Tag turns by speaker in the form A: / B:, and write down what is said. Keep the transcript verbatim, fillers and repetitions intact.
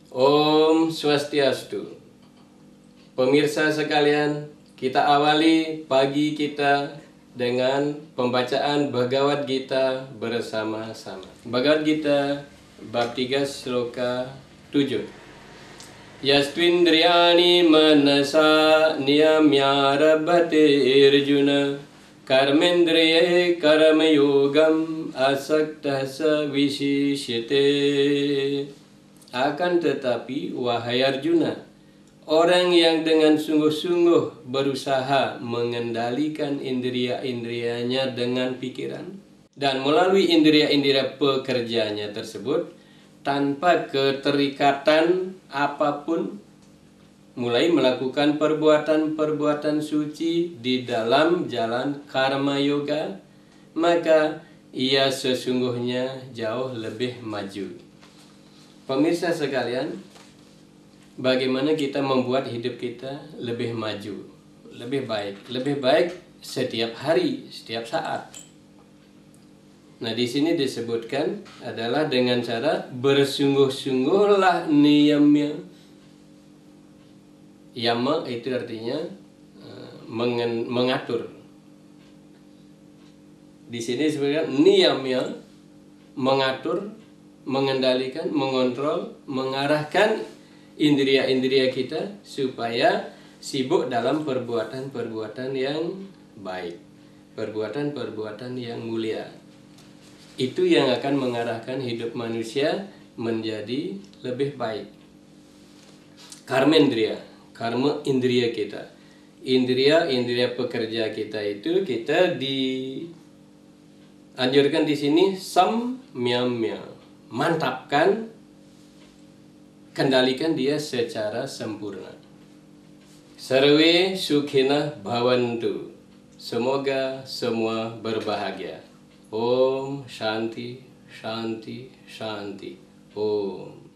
A: Om Swastiastu. Pemirsa sekalian, kita awali pagi kita dengan pembacaan Bhagavad Gita bersama-sama. Bhagavad Gita bab tiga sloka tujuh. Yastvindriyani manasa niyamya rabbate irjuna karmendriye karmayogam asaktasa vishishyate. Akan tetapi, wahai Arjuna, orang yang dengan sungguh-sungguh berusaha mengendalikan indria-indrianya dengan pikiran dan melalui indria-indria pekerjanya tersebut tanpa keterikatan apapun, mulai melakukan perbuatan-perbuatan suci di dalam jalan karma yoga, maka ia sesungguhnya jauh lebih maju. Pemirsa sekalian, bagaimana kita membuat hidup kita lebih maju, lebih baik, lebih baik setiap hari, setiap saat. Nah, di sini disebutkan adalah dengan cara bersungguh-sungguhlah niyamnya. Yama itu artinya mengen, mengatur. Di sini disebutkan niyamnya, mengatur, mengendalikan, mengontrol, mengarahkan indria-indria kita supaya sibuk dalam perbuatan-perbuatan yang baik, perbuatan-perbuatan yang mulia. Itu yang akan mengarahkan hidup manusia menjadi lebih baik. Karmendriya, karma indria kita. Indria-indria pekerja kita itu kita dianjurkan di sini samyamya. Mantapkan, kendalikan dia secara sempurna. Sarve sukhina bhavantu. Semoga semua berbahagia. Om Shanti, Shanti, Shanti. Om.